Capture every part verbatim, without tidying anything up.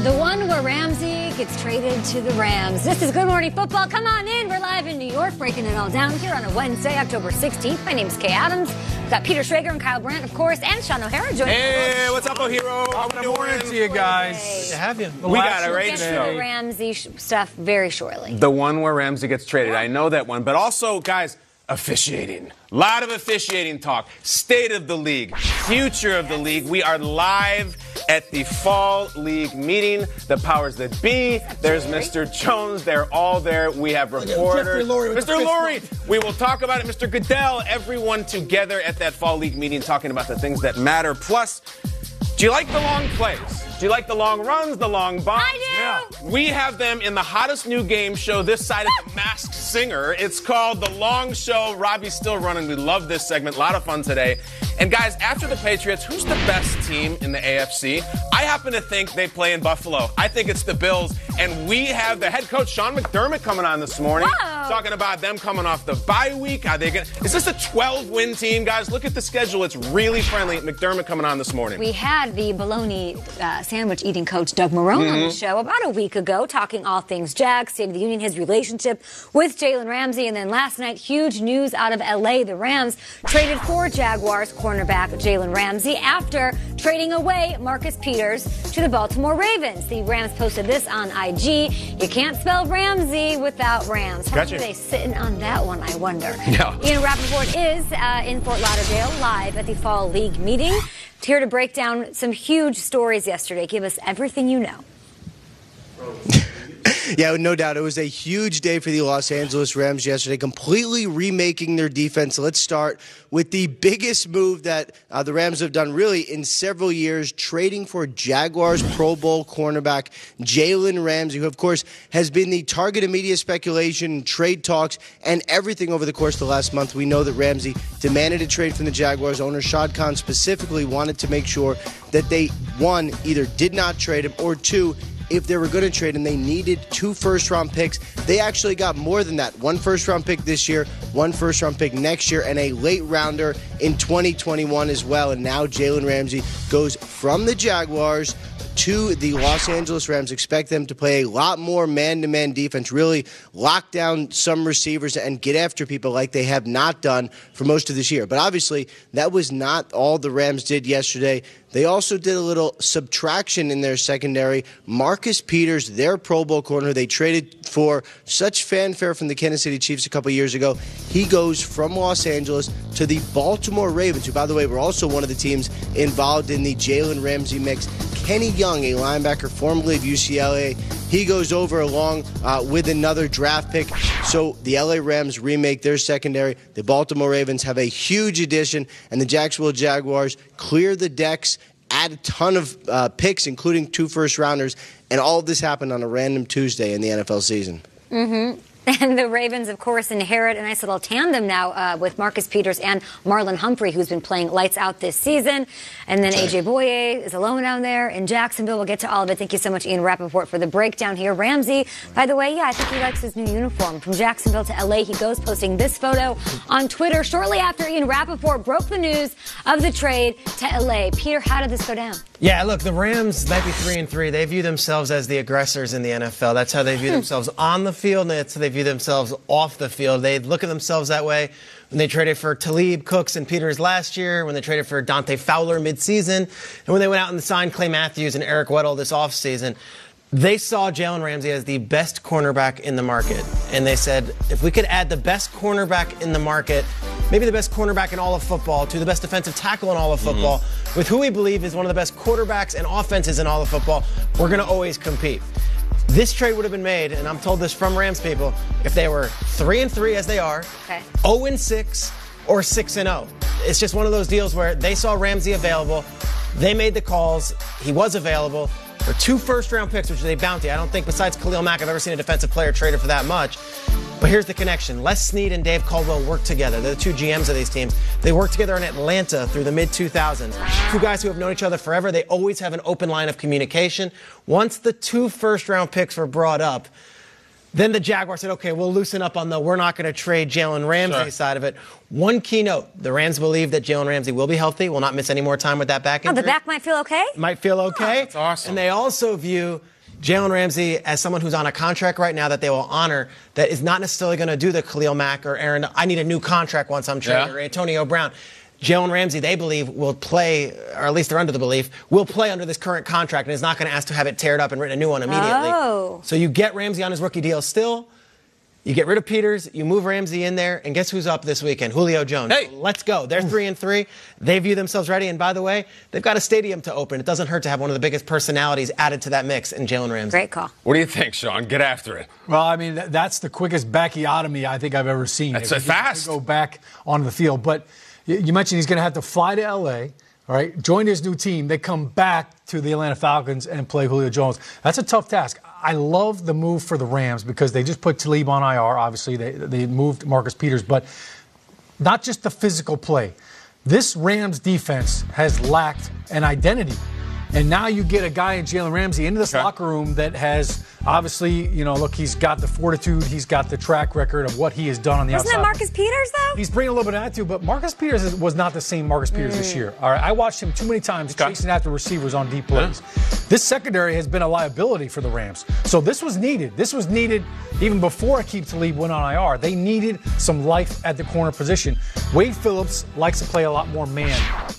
The one where Ramsey gets traded to the Rams. This is Good Morning Football. Come on in. We're live in New York, breaking it all down here on a Wednesday, October sixteenth. My name's Kay Adams. We've got Peter Schrager and Kyle Brandt, of course, and Shaun O'Hara joining us. Hey, what's up, O'Hero? How Good morning to you guys. Hey. To have you. We got a We'll great get to show. the Ramsey sh- stuff very shortly. The one where Ramsey gets traded. I know that one. But also, guys, officiating. A lot of officiating talk. State of the league. Future of the league. We are live at the Fall League meeting. The powers that be. There's Mister Jones. They're all there. We have reporters. Mister Lurie. We will talk about it. Mister Goodell. Everyone together at that Fall League meeting talking about the things that matter. Plus, do you like the long plays? Do you like the long runs, the long bombs? I do. Yeah. We have them in the hottest new game show this side of the Masked Singer. It's called The Long Show. Robbie's still running. We love this segment. A lot of fun today. And guys, after the Patriots, who's the best team in the A F C? I happen to think they play in Buffalo. I think it's the Bills. And we have the head coach, Sean McDermott, coming on this morning. Whoa. Talking about them coming off the bye week. Are they gonna, is this a twelve-win team, guys? Look at the schedule. It's really friendly. McDermott coming on this morning. We had the bologna uh, sandwich eating coach Doug Marrone mm-hmm. on the show about a week ago, talking all things Jags, State of the Union, his relationship with Jalen Ramsey. And then last night, huge news out of L A. The Rams traded for Jaguars cornerback Jalen Ramsey after trading away Marcus Peters to the Baltimore Ravens. The Rams posted this on I G. You can't spell Ramsey without Rams. How Gotcha. are they sitting on that one, I wonder? Yeah. Ian Rappaport is uh, in Fort Lauderdale live at the Fall League meeting. Here to break down some huge stories yesterday. Give us everything you know. Yeah, no doubt. It was a huge day for the Los Angeles Rams yesterday, completely remaking their defense. Let's start with the biggest move that uh, the Rams have done really in several years, trading for Jaguars Pro Bowl cornerback Jalen Ramsey, who, of course, has been the target of media speculation, trade talks, and everything over the course of the last month. We know that Ramsey demanded a trade from the Jaguars. Owner Shad Khan specifically wanted to make sure that they, one, either did not trade him, or two, if they were going to trade him, they needed two first-round picks. They actually got more than that. One first-round pick this year, one first-round pick next year, and a late-rounder in twenty twenty-one as well. And now Jalen Ramsey goes from the Jaguars to the Los Angeles Rams. Expect them to play a lot more man-to-man defense, really lock down some receivers and get after people like they have not done for most of this year. But obviously, that was not all the Rams did yesterday. They also did a little subtraction in their secondary. Marcus Peters, their Pro Bowl corner, they traded for such fanfare from the Kansas City Chiefs a couple years ago. He goes from Los Angeles to the Baltimore Ravens, who, by the way, were also one of the teams involved in the Jalen Ramsey mix. Kenny Young, a linebacker formerly of U C L A, he goes over along uh, with another draft pick. So the L A Rams remake their secondary. The Baltimore Ravens have a huge addition, and the Jacksonville Jaguars clear the decks, add a ton of uh, picks, including two first-rounders, and all of this happened on a random Tuesday in the N F L season. Mm-hmm. And the Ravens, of course, inherit a nice little tandem now uh, with Marcus Peters and Marlon Humphrey, who's been playing lights out this season. And then A J Boye is alone down there in Jacksonville. We'll get to all of it. Thank you so much, Ian Rappaport, for the breakdown here. Ramsey, by the way, yeah, I think he likes his new uniform. From Jacksonville to L A, he goes, posting this photo on Twitter shortly after Ian Rappaport broke the news of the trade to L A. Peter, how did this go down? Yeah, look, the Rams might be three and three. They view themselves as the aggressors in the N F L. That's how they view themselves on the field, and that's how they view themselves off the field. They look at themselves that way when they traded for Talib, Cooks, and Peters last year, when they traded for Dante Fowler midseason, and when they went out and signed Clay Matthews and Eric Weddle this offseason. They saw Jalen Ramsey as the best cornerback in the market. And they said, if we could add the best cornerback in the market, maybe the best cornerback in all of football, to the best defensive tackle in all of football, mm-hmm. with who we believe is one of the best quarterbacks and offenses in all of football, we're going to always compete. This trade would have been made, and I'm told this from Rams people, if they were three and three as they are, okay. oh and six, or six and oh. It's just one of those deals where they saw Ramsey available, they made the calls, he was available. For two first-round picks, which is a bounty. I don't think besides Khalil Mack I've ever seen a defensive player traded for that much. But here's the connection. Les Snead and Dave Caldwell work together. They're the two G Ms of these teams. They worked together in Atlanta through the mid two thousands. Two guys who have known each other forever. They always have an open line of communication. Once the two first-round picks were brought up, Then the Jaguars said, okay, we'll loosen up on the we're not going to trade Jalen Ramsey Sure. side of it. One key note, the Rams believe that Jalen Ramsey will be healthy, will not miss any more time with that back injury. Oh, the back might feel okay? Might feel okay. Oh, that's awesome. And they also view Jalen Ramsey as someone who's on a contract right now that they will honor that is not necessarily going to do the Khalil Mack or Aaron, I need a new contract once I'm traded, Yeah. or Antonio Brown. Jalen Ramsey, they believe, will play, or at least they're under the belief, will play under this current contract and is not going to ask to have it teared up and written a new one immediately. Oh. So you get Ramsey on his rookie deal still. You get rid of Peters, you move Ramsey in there, and guess who's up this weekend? Julio Jones. Hey. So let's go. They're three and three. They view themselves ready. And by the way, they've got a stadium to open. It doesn't hurt to have one of the biggest personalities added to that mix in Jalen Ramsey. Great call. What do you think, Shaun? Get after it. Well, I mean, th- that's the quickest backiotomy I think I've ever seen. That's If a he fast. can Go back onto the field. But y- you mentioned he's going to have to fly to L A, all right, join his new team. They come back to the Atlanta Falcons and play Julio Jones. That's a tough task. I love the move for the Rams because they just put Talib on I R. Obviously, they, they moved Marcus Peters, but not just the physical play. This Rams defense has lacked an identity. And now you get a guy in Jalen Ramsey into this Okay. locker room that has obviously, you know, look, he's got the fortitude, he's got the track record of what he has done on the Wasn't outside. that Marcus Peters, though? He's bringing a little bit of attitude, but Marcus Peters is, was not the same Marcus Peters this year. All right, I watched him too many times Okay. chasing after receivers on deep plays. This secondary has been a liability for the Rams. So this was needed. This was needed even before Aqib Talib went on I R. They needed some life at the corner position. Wade Phillips likes to play a lot more man,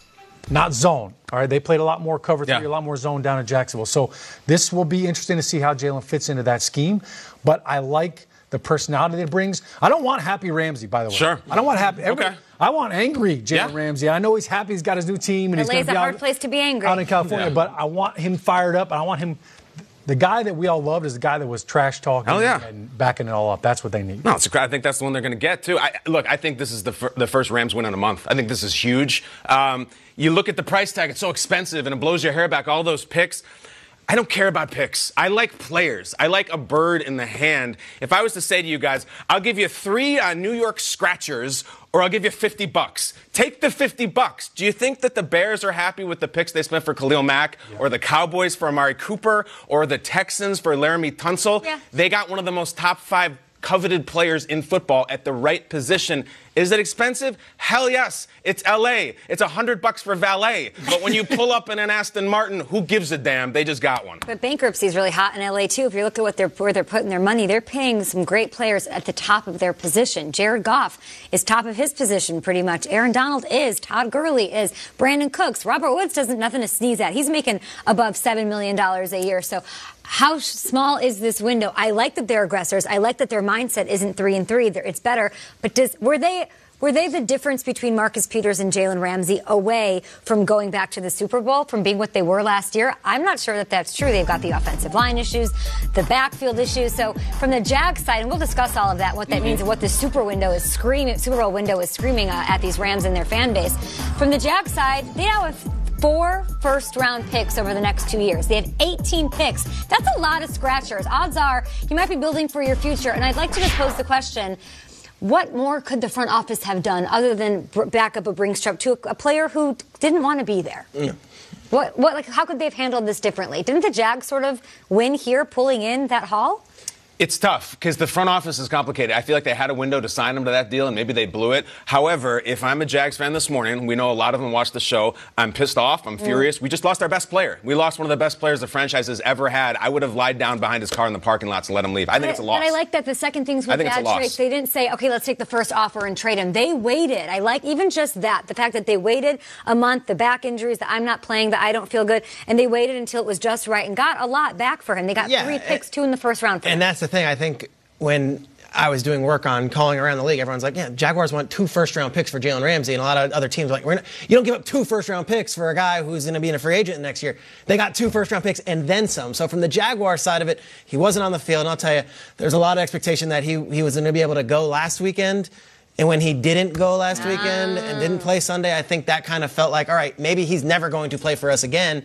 not zone. All right, they played a lot more cover three, Yeah. a lot more zone down in Jacksonville. So this will be interesting to see how Jalen fits into that scheme. But I like the personality that it brings. I don't want happy Ramsey, by the way. Sure. I don't want happy. everybody- Okay. I want angry Jalen Yeah. Ramsey. I know he's happy. He's got his new team, and he's L going A's to be a hard out, place to be angry. out in California. Yeah. But I want him fired up, and I want him. The guy that we all loved is the guy that was trash talking Hell yeah. and backing it all up. That's what they need. No, it's a, I think that's the one they're going to get, too. I, look, I think this is the, fir- the first Rams win in a month. I think this is huge. Um, you look at the price tag, it's so expensive, and it blows your hair back, all those picks. I don't care about picks. I like players. I like a bird in the hand. If I was to say to you guys, I'll give you three uh, New York Scratchers, or I'll give you fifty bucks. Take the fifty bucks. Do you think that the Bears are happy with the picks they spent for Khalil Mack, yeah. or the Cowboys for Amari Cooper, or the Texans for Laramie Tunsil? Yeah. They got one of the most top five coveted players in football at the right position. Is it expensive? Hell yes. It's L A. It's a hundred bucks for valet. But when you pull up in an Aston Martin, who gives a damn? They just got one. But bankruptcy is really hot in L A, too. If you look at what they're, where they're putting their money, they're paying some great players at the top of their position. Jared Goff is top of his position pretty much. Aaron Donald is. Todd Gurley is. Brandon Cooks. Robert Woods doesn't nothing to sneeze at. He's making above seven million dollars a year. So how small is this window? I like that they're aggressors. I like that their mindset isn't three and three. It's better. But does were they... Were they the difference between Marcus Peters and Jalen Ramsey away from going back to the Super Bowl, from being what they were last year? I'm not sure that that's true. They've got the offensive line issues, the backfield issues. So from the Jags side, and we'll discuss all of that, what that mm-hmm. means and what the Super window is screaming, Super Bowl window is screaming uh, at these Rams and their fan base. From the Jags side, they now have four first-round picks over the next two years. They have eighteen picks. That's a lot of scratchers. Odds are you might be building for your future. And I'd like to just pose the question, what more could the front office have done other than back up a Bringstrup to a, a player who didn't want to be there? Mm. What, what, like, how could they have handled this differently? Didn't the Jags sort of win here, pulling in that haul? It's tough because the front office is complicated. I feel like they had a window to sign him to that deal, and maybe they blew it. However, if I'm a Jags fan this morning, we know a lot of them watch the show. I'm pissed off. I'm mm. furious. We just lost our best player. We lost one of the best players the franchise has ever had. I would have lied down behind his car in the parking lots and let him leave. I think but, it's a loss. But I like that the second things with bad trades, they didn't say, okay, let's take the first offer and trade him. They waited. I like even just that, the fact that they waited a month, the back injuries, that I'm not playing, that I don't feel good, and they waited until it was just right and got a lot back for him. They got yeah, three picks, two in the first round for him. And that's the thing, I think. When I was doing work on calling around the league, everyone's like, yeah, Jaguars want two first-round picks for Jalen Ramsey, and a lot of other teams are like, We're not, you don't give up two first-round picks for a guy who's going to be in a free agent next year. They got two first-round picks and then some. So from the Jaguar side of it, he wasn't on the field, and I'll tell you, there's a lot of expectation that he, he was going to be able to go last weekend. And when he didn't go last oh. weekend and didn't play Sunday, I think that kind of felt like, all right, maybe he's never going to play for us again.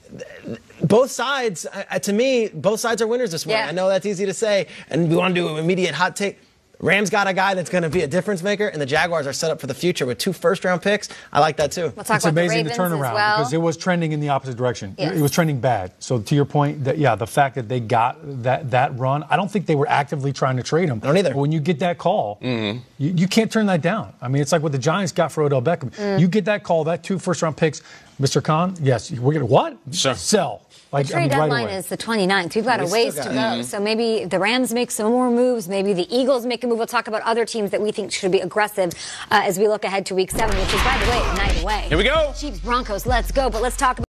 Both sides, uh, to me, both sides are winners this morning. Yeah. I know that's easy to say, and we want to do an immediate hot take. Rams got a guy that's going to be a difference maker, and the Jaguars are set up for the future with two first-round picks. I like that, too. We'll talk it's about amazing the the Ravens turnaround as well. because it was trending in the opposite direction. Yes. It, it was trending bad. So to your point, that yeah, the fact that they got that that run, I don't think they were actively trying to trade him. I don't either. But when you get that call, mm-hmm. you, you can't turn that down. I mean, it's like what the Giants got for Odell Beckham. Mm. You get that call, that two first-round picks, Mister Khan, yes, we're going to what? Sure. Sell. Like, the trade I mean, right deadline away. is the twenty-ninth. We've got We a ways still to got go. it. Mm-hmm. So maybe the Rams make some more moves. Maybe the Eagles make a move. We'll talk about other teams that we think should be aggressive uh, as we look ahead to week seven, which is, by the way, night away. Here we go. Chiefs, Broncos, let's go. But let's talk about